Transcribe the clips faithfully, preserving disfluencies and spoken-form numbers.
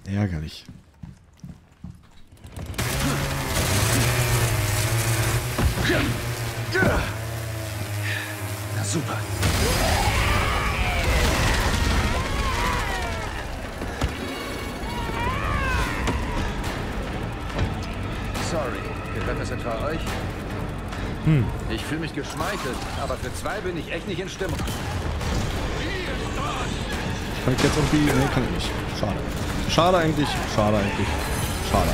Ärgerlich. Na super. Sorry, gehört das etwa euch? Hm. Ich fühle mich geschmeichelt, aber für zwei bin ich echt nicht in Stimmung. Kann ich jetzt irgendwie... Nee, kann ich nicht. Schade. Schade eigentlich. Schade eigentlich. Schade.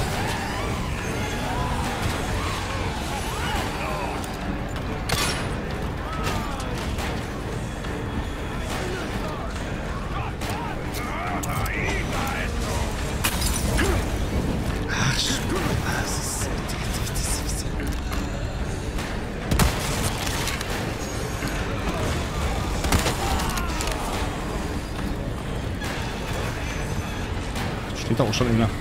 Ach, was? Steht da auch schon einer.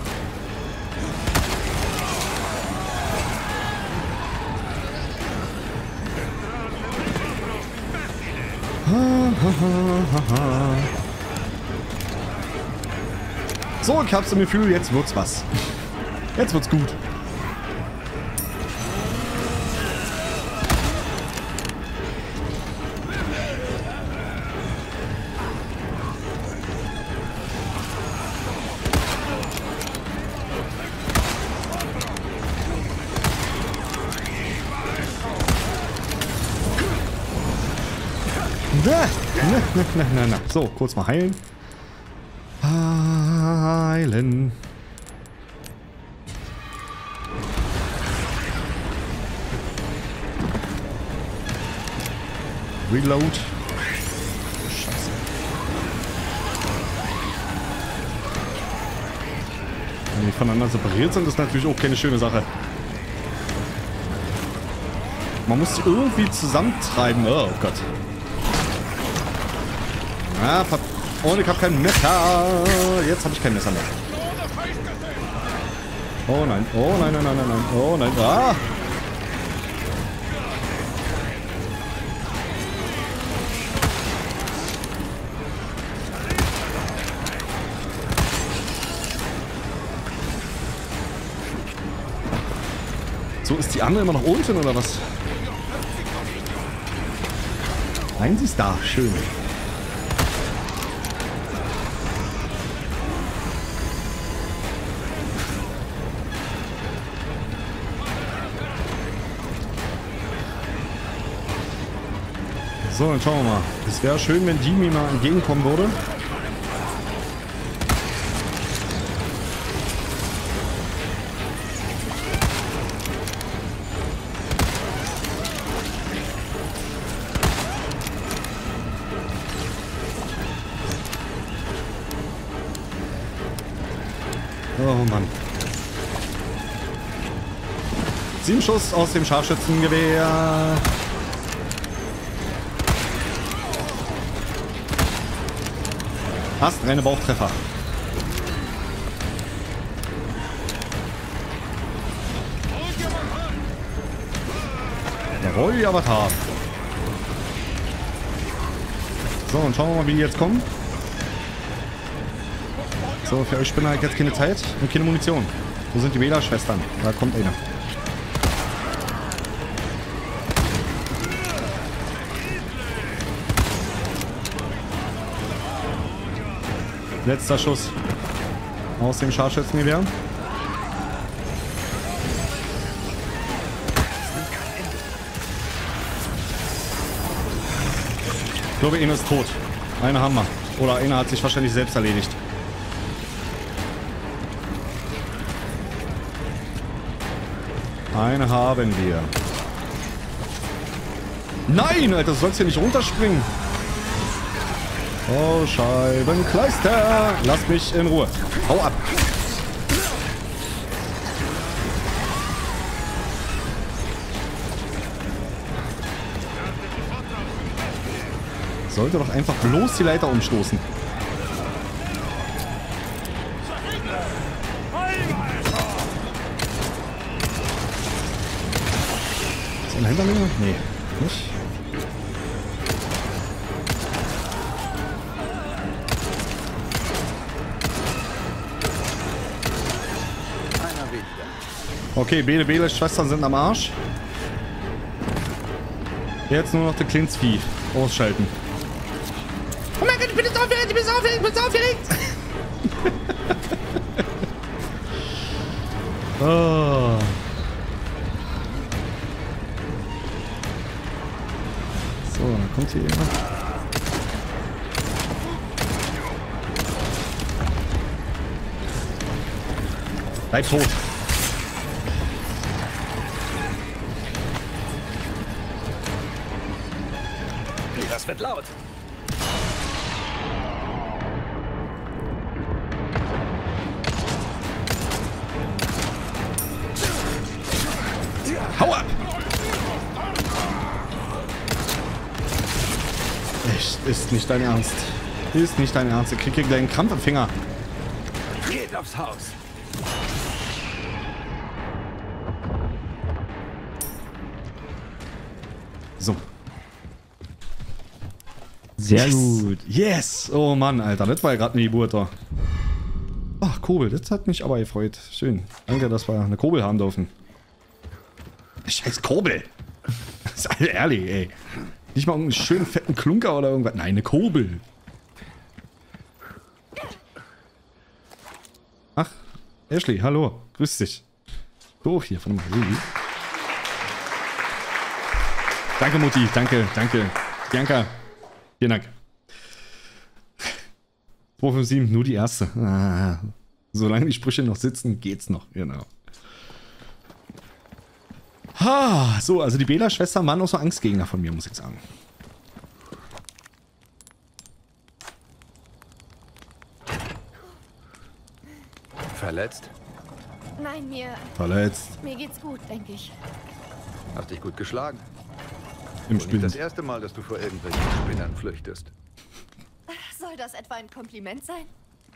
So, ich hab's im Gefühl, jetzt wird's was. Jetzt wird's gut. Na, na, na, na, na, na. So, kurz mal heilen. Heilen. Reload. Scheiße. Wenn die voneinander separiert sind, ist natürlich auch keine schöne Sache. Man muss die irgendwie zusammentreiben. Oh Gott. Ah, und ich habe kein Messer. Jetzt habe ich kein Messer mehr. Oh nein. Oh nein, nein, nein, nein, nein. Oh nein. Ah! So, ist die andere immer noch unten oder was? Nein, sie ist da. Schön. So, dann schauen wir mal. Es wäre schön, wenn die mir mal entgegenkommen würde. Oh Mann. Sieben Schuss aus dem Scharfschützengewehr. Fast reine Bauchtreffer. Jawohl, die Avatar. So, und schauen wir mal, wie die jetzt kommen. So, für euch Spinner habe ich jetzt keine Zeit und keine Munition. Wo sind die Wählerschwestern? Da kommt einer. Letzter Schuss aus dem Scharfschützengewehr. Ich glaube, einer ist tot. Einer haben wir. Oder einer hat sich wahrscheinlich selbst erledigt. Eine haben wir. Nein, Alter, du sollst hier nicht runterspringen. Oh, Scheibenkleister. Lass mich in Ruhe. Hau ab. Sollte doch einfach bloß die Leiter umstoßen. Ist ein Hinterlinge? Nee, nicht. Okay, beide Bele-Schwestern sind am Arsch. Jetzt nur noch der Klinsvieh ausschalten. Oh mein Gott, ich bin jetzt aufgeregt, ich bin jetzt aufgeregt, ich bin jetzt aufgeregt. Oh. So, dann kommt hier jemand. Bleib tot. Das wird laut. Hau ab! Echt, ist nicht dein Ernst. Ist nicht dein Ernst. Ich krieg hier gleich einen Krampf im Finger. Geht aufs Haus. So. Sehr yes. gut. Yes! Oh Mann, Alter. Das war ja gerade eine Geburt da. Ach, Kobel. Das hat mich aber gefreut. Schön. Danke, dass wir eine Kobel haben dürfen. Scheiß Kobel. Das ist alle ehrlich, ey. Nicht mal irgendeinen schönen fetten Klunker oder irgendwas. Nein, eine Kobel. Ach, Ashley, hallo. Grüß dich. So, hier von dem Baby. Danke, Mutti. Danke, danke. Bianca. Vielen Dank. zwei fünf sieben, nur die erste. Ah, solange die Sprüche noch sitzen, geht's noch. Genau. Ha, so, also die Bela-Schwester waren auch so Angstgegner von mir, muss ich sagen. Verletzt? Nein, mir, Verletzt. mir geht's gut, denke ich. Hast dich gut geschlagen. Im Nicht das Spiel. erste Mal, dass du vor irgendwelchen Spinnern flüchtest. Soll das etwa ein Kompliment sein?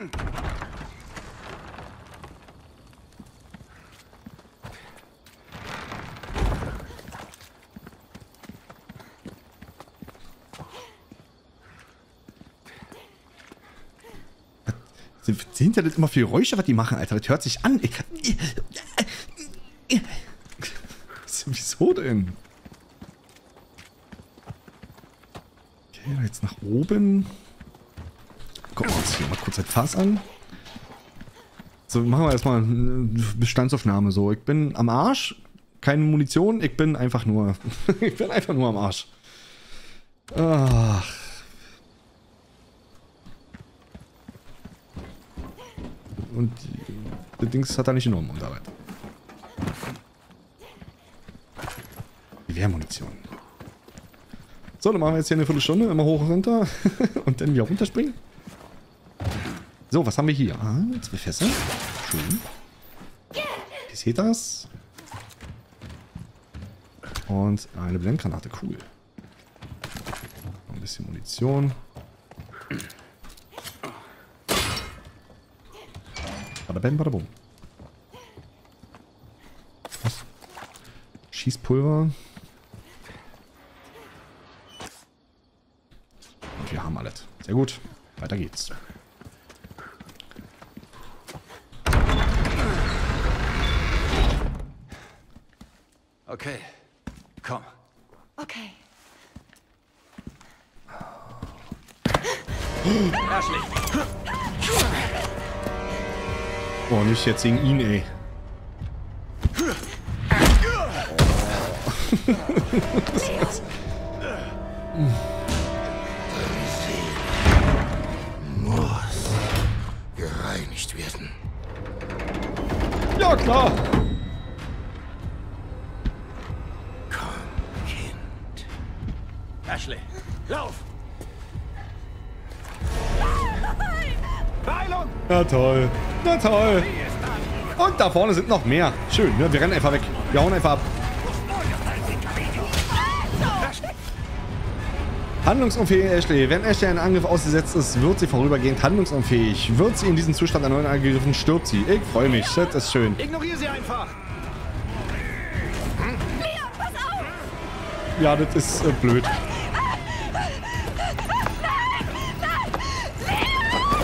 Sind ja das immer für Geräusche, was die machen, Alter? Das hört sich an. Ich, wieso denn? Okay, jetzt nach oben. Gucken wir uns hier mal kurz das Fass an. So, machen wir erstmal eine Bestandsaufnahme. So, ich bin am Arsch. Keine Munition. Ich bin einfach nur. ich bin einfach nur am Arsch. Ach. Und das Dings hat er nicht genommen und Arbeit. Gewehrmunition. So, dann machen wir jetzt hier eine Viertelstunde. Immer hoch und runter. Und dann wieder runterspringen. So, was haben wir hier? Ah, zwei Fässer. Schön. Wie seht das? Und eine Blendgranate. Cool. Noch ein bisschen Munition. Badabam, badabum. Was? Schießpulver. Und wir haben alles. Sehr gut. Weiter geht's. Okay, komm. Okay. Ashley! Oh, nicht jetzt gegen ihn, ey. Muss gereinigt werden. Ja, klar. Komm, Kind. Ashley, lauf! Beilung! Na toll. Na toll. Und da vorne sind noch mehr. Schön, ne? Wir rennen einfach weg. Wir hauen einfach ab. Handlungsunfähig, Ashley. Wenn Ashley einen Angriff ausgesetzt ist, wird sie vorübergehend handlungsunfähig. Wird sie in diesem Zustand erneut angegriffen, stirbt sie. Ich freue mich. Das ist schön. Ignoriere sie einfach! Leon, pass auf! Ja, das ist äh, blöd.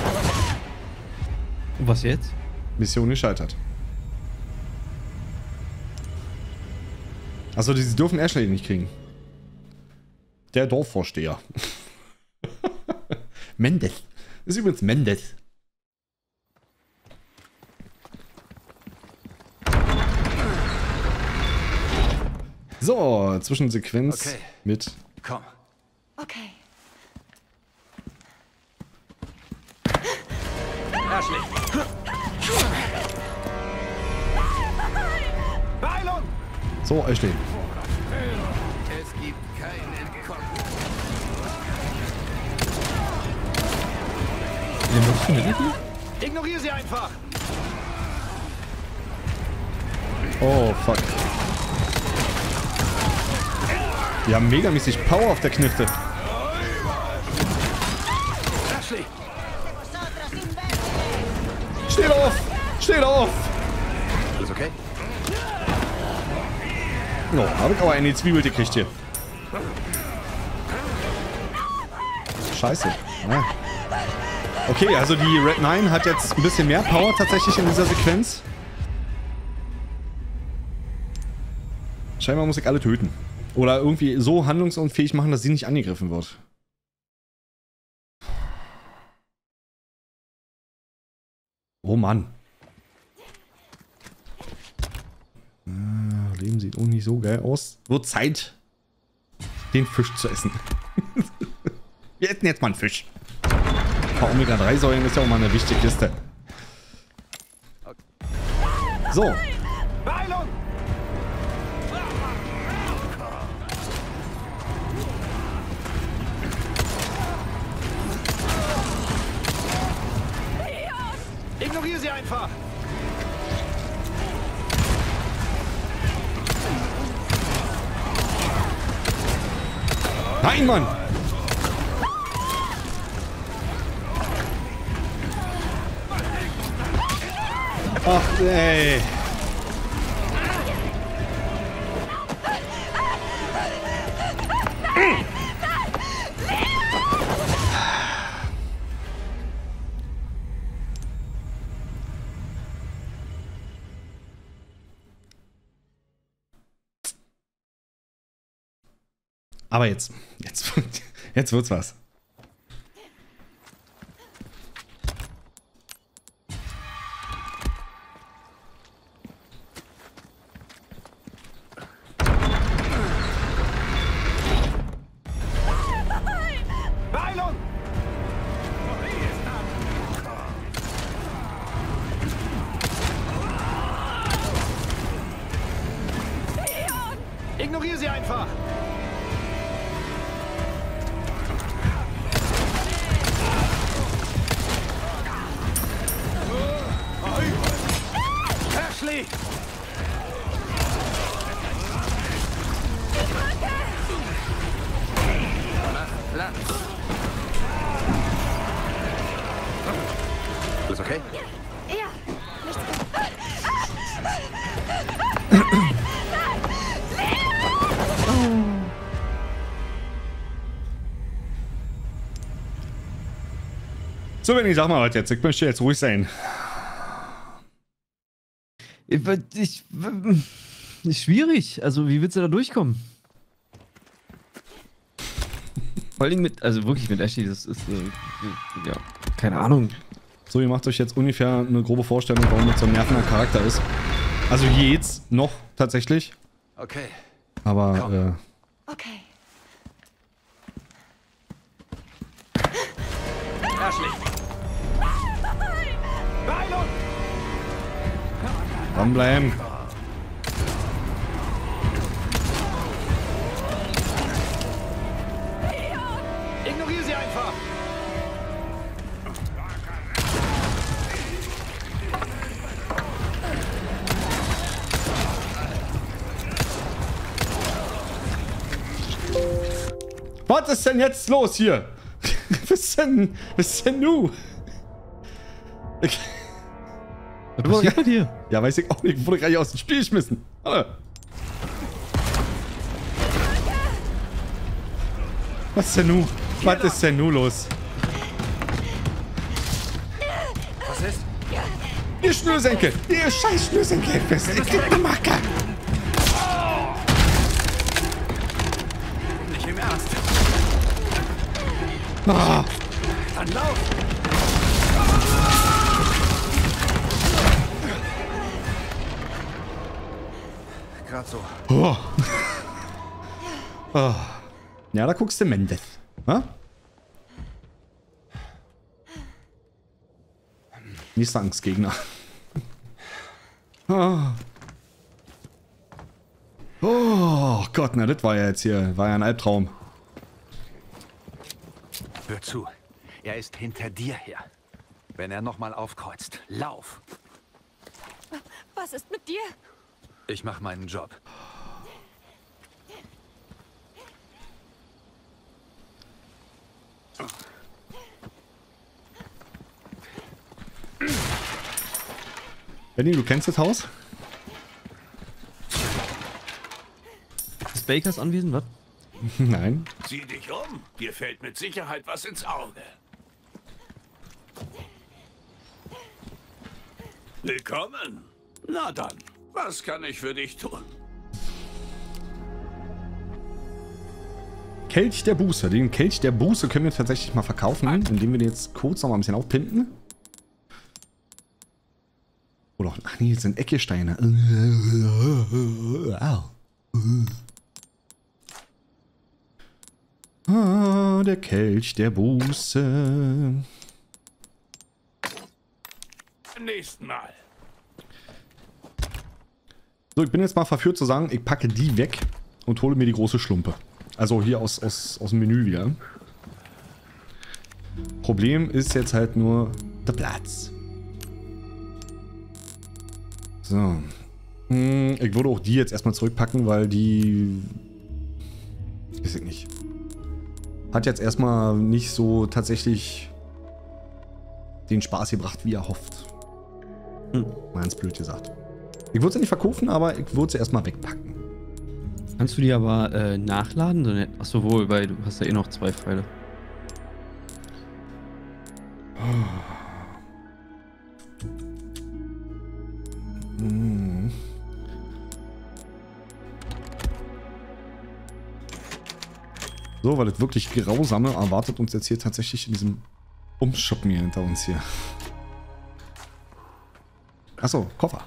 Und was jetzt? Mission gescheitert. Also, die dürfen Ashley nicht kriegen. Der Dorfvorsteher. Mendes. Das ist übrigens Mendes. So, Zwischensequenz Okay. mit... Komm. Okay. Ashley. Beilung! So, Ashley. Es gibt kein Entkommen. Ignoriere sie einfach! Oh, fuck. Die haben megamäßig Power auf der Knifte. Ashley! Steht auf! Steht auf! Alles okay? Oh, habe ich aber eine Zwiebel gekriegt hier. Scheiße. Ah. Okay, also die Red Nine hat jetzt ein bisschen mehr Power tatsächlich in dieser Sequenz. Scheinbar muss ich alle töten. Oder irgendwie so handlungsunfähig machen, dass sie nicht angegriffen wird. Oh Mann. Ah, Leben sieht auch nicht so geil aus. Wird Zeit, den Fisch zu essen. Wir essen jetzt mal einen Fisch. Ein paar Omega drei Säuren ist ja auch mal eine wichtige Kiste. So. Beilung! Ignoriere sie einfach! Nein, Mann! Ach, ey. Aber jetzt, jetzt, jetzt wird's was. Beilung! Ignoriere sie einfach! Ashley! Mach Platz! Alles okay? Ja, nichts gut. So, wenn ich sag mal was jetzt, ich möchte jetzt ruhig sein. Ich, ich, ist schwierig. Also, wie willst du da durchkommen? Vor allem mit, also wirklich mit Ashley, das ist, äh, ja, keine Ahnung. So, ihr macht euch jetzt ungefähr eine grobe Vorstellung, warum das so ein nervender Charakter ist. Also jetzt noch tatsächlich. Okay. Aber, Okay. Ashley! Beilung! äh, dranbleiben. Ignoriere sie einfach! Was ist denn jetzt los hier? Was ist denn, was ist denn nu? Ich, Was passiert mit dir? ja, weiß ich auch nicht. Ich wurde gleich aus dem Spiel geschmissen. Alter. Was ist denn nu? Was ist denn nu los? Was ist? Ihr Schnürsenkel! Ihr scheiß Schnürsenkel! Was ist denn Macke? Ah. Dann lauf! Gerade so. Oh. Oh. Ja, da guckst du Mendes. Ha? Nächster Angstgegner. Oh. Oh Gott, na das war ja jetzt hier, war ja ein Albtraum. Hör zu. Er ist hinter dir her. Wenn er nochmal aufkreuzt, lauf. Was ist mit dir? Ich mach meinen Job. Benny, du kennst das Haus? Ist Bakers anwesend, was? Nein. Sieh dich um. Dir fällt mit Sicherheit was ins Auge. Willkommen. Na dann, was kann ich für dich tun? Kelch der Buße. Den Kelch der Buße können wir tatsächlich mal verkaufen, indem wir den jetzt kurz noch mal ein bisschen aufpimpen. Oder, ach nee, das sind Eckesteine. Ah, der Kelch der Buße. Nächsten Mal. So, ich bin jetzt mal verführt zu sagen, ich packe die weg und hole mir die große Schlumpe. Also hier aus, aus, aus dem Menü wieder. Problem ist jetzt halt nur der Platz. So. Hm, ich würde auch die jetzt erstmal zurückpacken, weil die... Weiß ich nicht. Hat jetzt erstmal nicht so tatsächlich den Spaß gebracht, wie er hofft. Hm. Mal ganz blöd gesagt. Ich würde sie nicht verkaufen, aber ich würde sie erstmal wegpacken. Kannst du die aber äh, nachladen? Achso, wohl, weil du hast ja eh noch zwei Pfeile. Hm. So, weil das wirklich Grausame erwartet uns jetzt hier tatsächlich in diesem Umschuppen hier hinter uns hier. Achso, Koffer.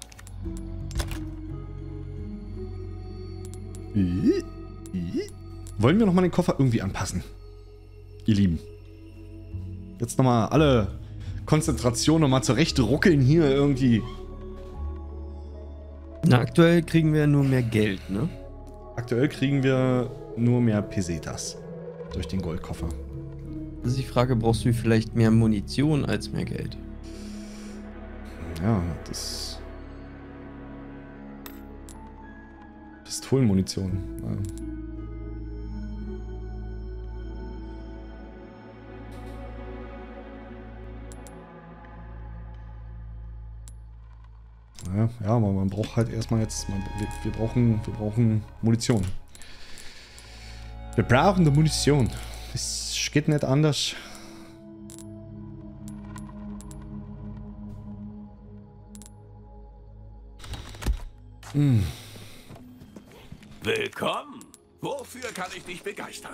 Wollen wir nochmal den Koffer irgendwie anpassen? Ihr Lieben. Jetzt nochmal alle Konzentration nochmal zurecht ruckeln hier irgendwie. Na, aktuell kriegen wir nur mehr Geld, ne? Aktuell kriegen wir nur mehr Pesetas durch den Goldkoffer. Das ist die Frage, brauchst du vielleicht mehr Munition als mehr Geld? Ja, das... Pistolenmunition. Ja, ja, aber man braucht halt erstmal jetzt... Man, wir, wir, brauchen, wir brauchen Munition. Wir brauchen die Munition. Es geht nicht anders. Hm. Willkommen. Wofür kann ich dich begeistern?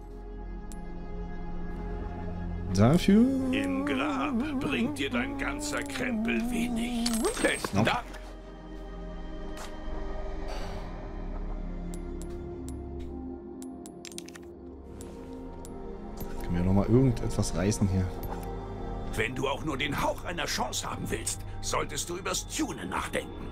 Dafür... Im Grab bringt dir dein ganzer Krempel wenig. Besten No. Dank. Können wir nochmal irgendetwas reißen hier. Wenn du auch nur den Hauch einer Chance haben willst, solltest du übers Tunen nachdenken.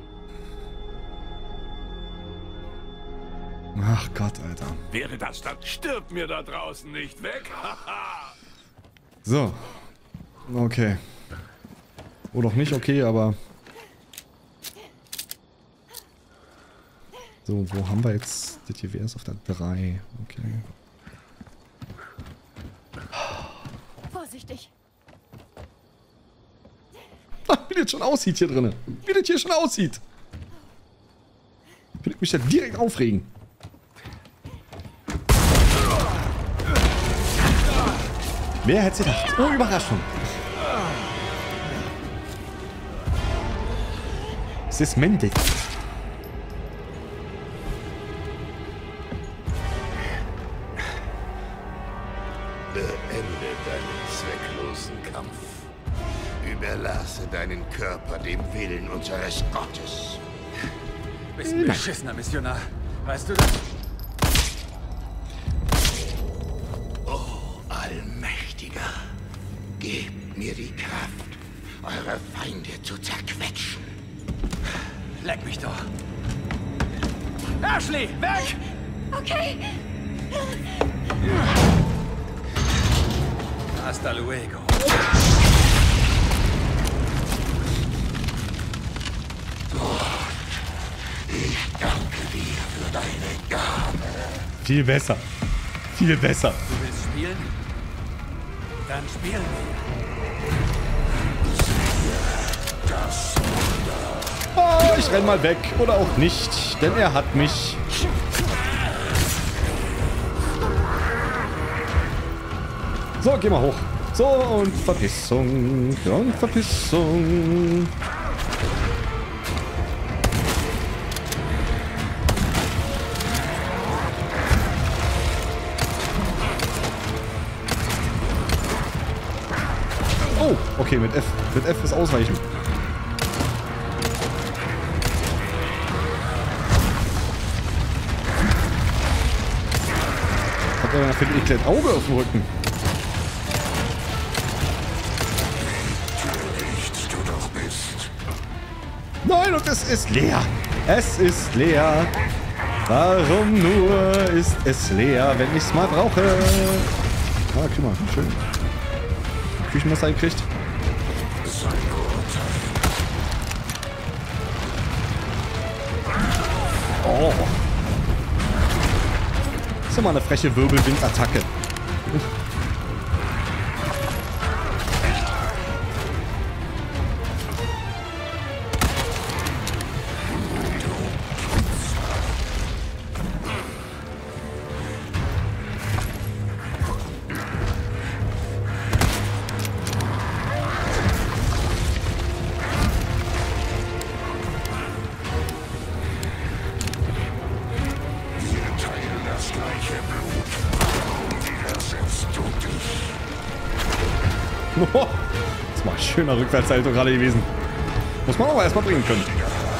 Ach Gott, Alter. Wäre das dann, stirb mir da draußen nicht weg. Haha. So. Okay. Oder auch nicht okay, aber... So, wo haben wir jetzt... Das hier wäre es auf der drei. Okay. Vorsichtig. Ah, wie das schon aussieht hier drinnen. Wie das hier schon aussieht. Ich will mich ja direkt aufregen. Wer hätte gedacht? Oh, Überraschung. Es ist Mendes. Beende deinen zwecklosen Kampf. Überlasse deinen Körper dem Willen unseres Gottes. Bist ein beschissener Missionar. Weißt du das? Oh, Allmächtiger, gebt mir die Kraft, eure Feinde zu zerquetschen. Leck mich doch. Ashley, weg! Okay. Hasta luego. Ich danke dir für deine Gabe. Viel besser. Viel besser. Du willst spielen? Dann spielen wir. Das Oh, ich renn mal weg. Oder auch nicht. Denn er hat mich. So, geh mal hoch. So, und Verpissung. Und Verpissung. Oh, okay, mit F. Mit F ist ausweichen. Hat er für ein ekles Auge auf dem Rücken. du doch bist. Nein, und es ist leer. Es ist leer. Warum nur ist es leer, wenn ich es mal brauche? Ah, guck mal, schön. Küchenmesser gekriegt. Oh. Das ist ja mal eine freche Wirbelwind-Attacke. Das war ein schöner Rückwärtssalto gerade gewesen. Muss man aber erstmal bringen können.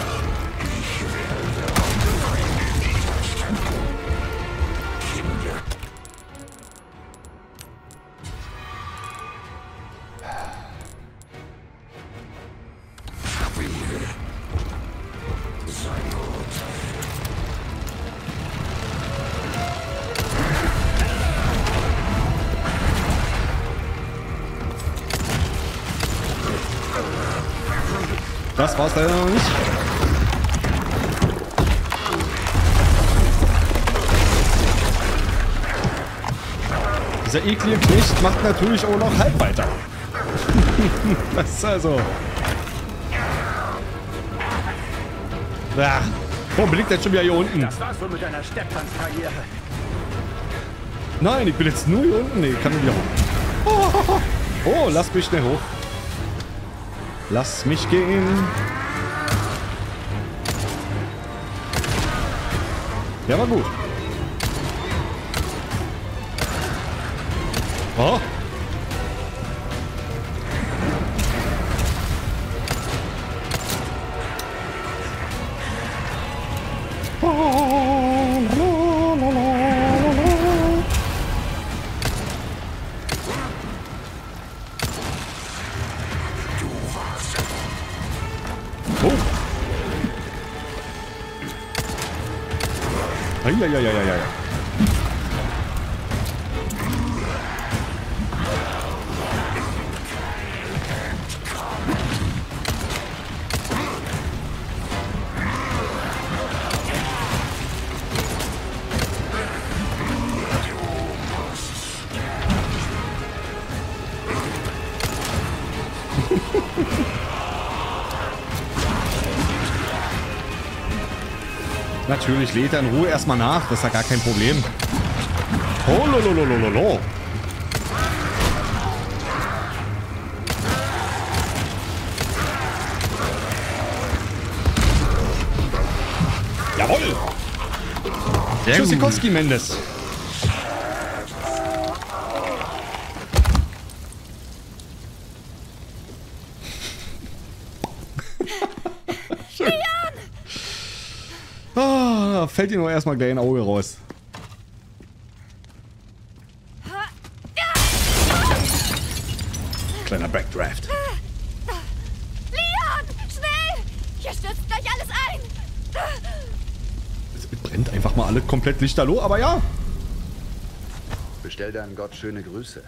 Das war's leider noch nicht. Dieser eklige Knecht macht natürlich auch noch halb weiter. Das ist also... Ah, warum liegt der schon wieder hier unten? Das war's wohl mit deiner Stepptanzkarriere. Nein, ich bin jetzt nur hier unten. Nee, ich kann nur wieder hoch. Oh, oh, oh, lass mich schnell hoch. Lass mich gehen. Ja, war gut. Oh. Oh, la, la, la, la, la. Oh. Eieieiei. Natürlich lädt er in Ruhe erstmal nach, das ist ja gar kein Problem. Oh, lolololololo. Jawohl! Tschüssikowski, Mendes. fällt dir nur erstmal gleich ein Auge raus. Kleiner Backdraft. Leon! Schnell! Hier stürzt gleich alles ein! Es brennt einfach mal alle komplett lichterloh, aber ja. Bestell deinem Gott schöne Grüße.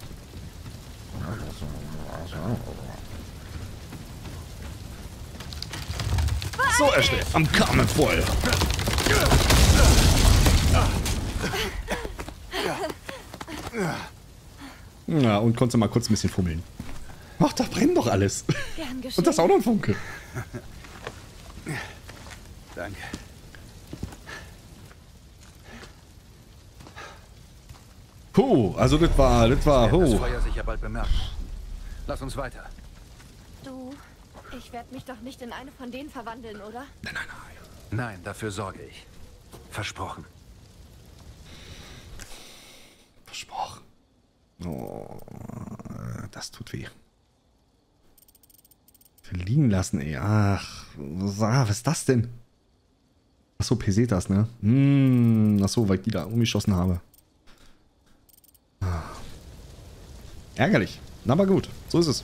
So, erstellt. Am Kamen voll. Ja, und konntest mal kurz ein bisschen fummeln. Ach, da brennt doch alles. Gern geschehen. Und das ist auch noch ein Funke. Danke. Puh, also das war, das war, Das oh. Feuer sicher bald bemerken. Lass uns weiter. Du, ich werde mich doch nicht in eine von denen verwandeln, oder? Nein, nein, nein. Nein, dafür sorge ich. Versprochen. Versprochen. Oh, das tut weh. Verliehen lassen, ey. Ach, was ist das denn? Achso, Pesetas, ne? Hm, achso, weil ich die da umgeschossen habe. Ärgerlich. Na, aber gut. So ist es.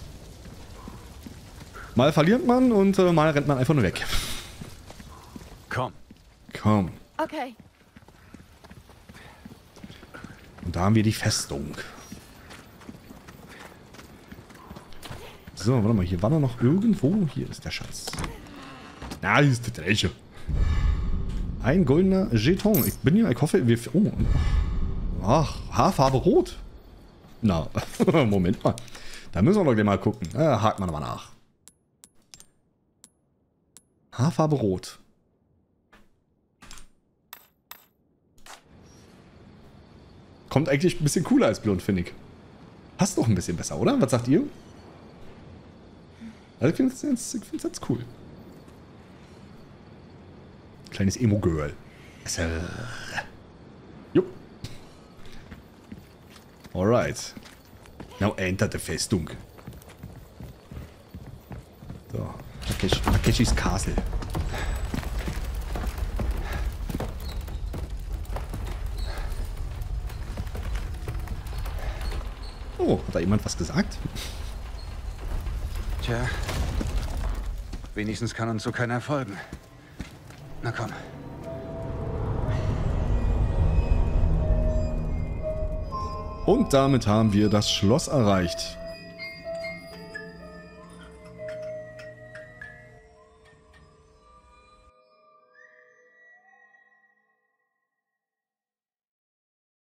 Mal verliert man und äh, mal rennt man einfach nur weg. Komm. Komm. Okay. Und da haben wir die Festung. So, warte mal. Hier war doch noch irgendwo. Hier ist der Schatz. Na, hier ist das Reiche. Ein goldener Jeton. Ich bin hier, ich hoffe, wir... Oh. Ach, Haarfarbe rot. Na, Moment mal. Da müssen wir doch gleich mal gucken. Äh, haken wir nochmal nach. Haarfarbe rot. Kommt eigentlich ein bisschen cooler als blond, finde ich. Passt doch ein bisschen besser, oder? Was sagt ihr? Also ich finde es jetzt, ich find's jetzt cool. Kleines Emo-Girl. Jupp. Alright. Now enter the Festung. So. Takeshi, Takeshis Castle. Oh, hat da jemand was gesagt? Tja. Wenigstens kann uns so keiner folgen. Na komm. Und damit haben wir das Schloss erreicht.